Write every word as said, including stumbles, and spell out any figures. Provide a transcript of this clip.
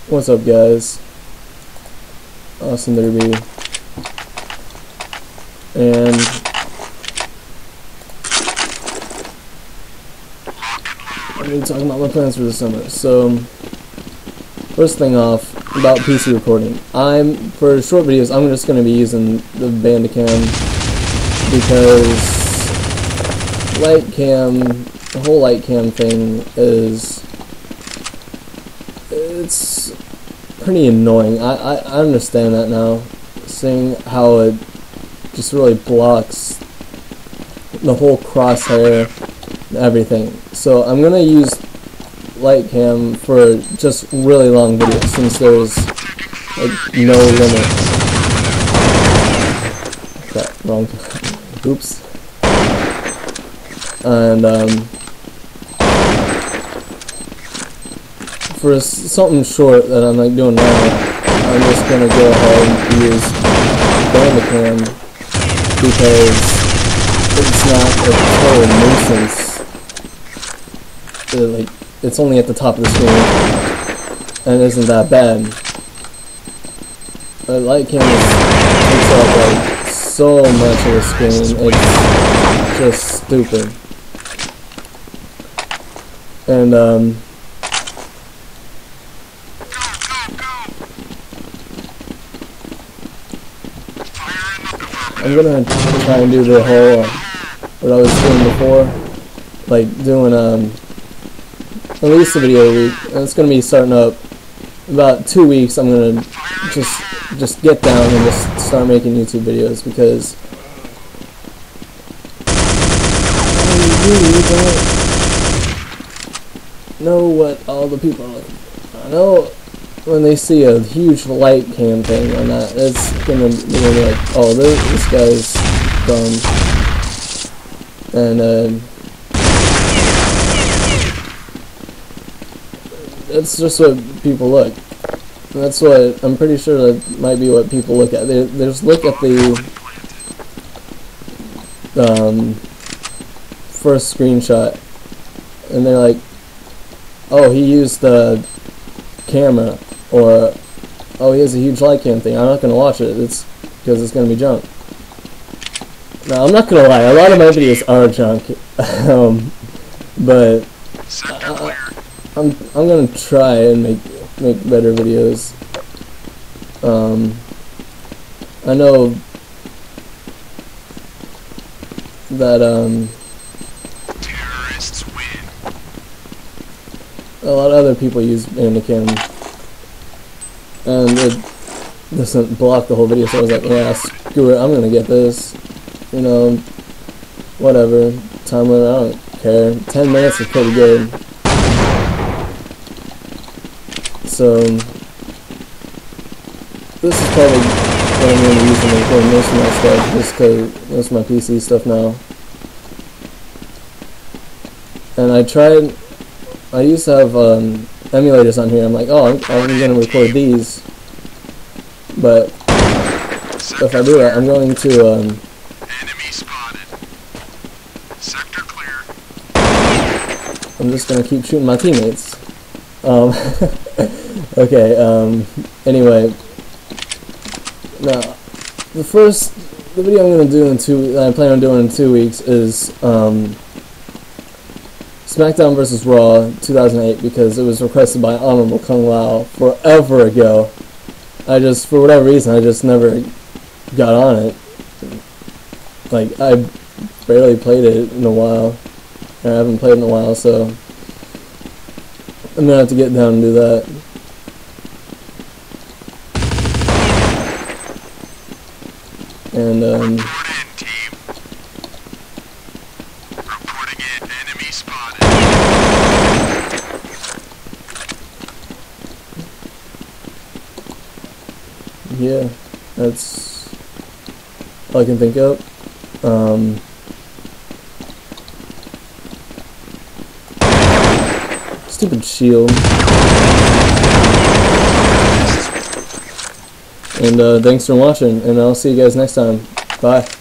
What's up, guys? Austin Derby, and I'm going to be talking about my plans for the summer. So, first thing off, about P C recording. I'm, for short videos, I'm just going to be using the Bandicam, because Lightcam, the whole Lightcam thing is, it's pretty annoying. I, I, I understand that now, seeing how it just really blocks the whole crosshair and everything. So I'm going to use Lightcam for just really long videos, since there's like no limit. Crap, wrong. Oops. And um, for something short that I'm like doing now, I'm just gonna go ahead and use Bandicam, because it's not a total nuisance. It, like, it's only at the top of the screen, and it isn't that bad. But Lightcam takes up like so much of the screen, it's just stupid. And um, I'm gonna try and do the whole, uh, what I was doing before, like doing um, at least a video a week, and it's gonna be starting up about two weeks. I'm gonna just just get down and just start making YouTube videos, because I really don't know what all the people are like. I know when they see a huge Lightcam thing on that, it's gonna be like, oh, this, this guy's dumb. And uh, it's just what people look. That's what, I'm pretty sure that might be what people look at. They, they just look at the um, first screenshot, and they're like, oh, he used the camera, or oh, he has a huge Lightcam thing, I'm not going to watch it, it's because it's going to be junk. Now, I'm not going to lie, a lot of my videos are junk, um, but I, I'm, I'm going to try and make make better videos. Um, I know that um, terrorists win. A lot of other people use Bandicam, and it doesn't block the whole video, so I was like, yeah, screw it, I'm gonna get this, you know, whatever, time limit, I don't care, ten minutes is pretty good. So, this is probably what I'm going to be using to record most of my stuff, just because most of my P C stuff now. And I tried, I used to have um, emulators on here. I'm like, oh, I'm, I'm going to record these. But if I do that, I'm going to um, Enemy spotted. Sector clear. I'm just going to keep shooting my teammates. Um, okay, um, anyway, now, the first, the video I'm going to do in two, that I plan on doing in two weeks is, um, SmackDown versus. Raw two thousand eight, because it was requested by Honorable Kung Lao forever ago. I just, for whatever reason, I just never got on it. Like, I barely played it in a while, I haven't played it in a while, so I'm gonna have to get down and do that. And um Report in, team. Reporting in. Enemy spotted. yeah, that's all I can think of. Um Stupid shield. And uh, thanks for watching, and I'll see you guys next time. Bye.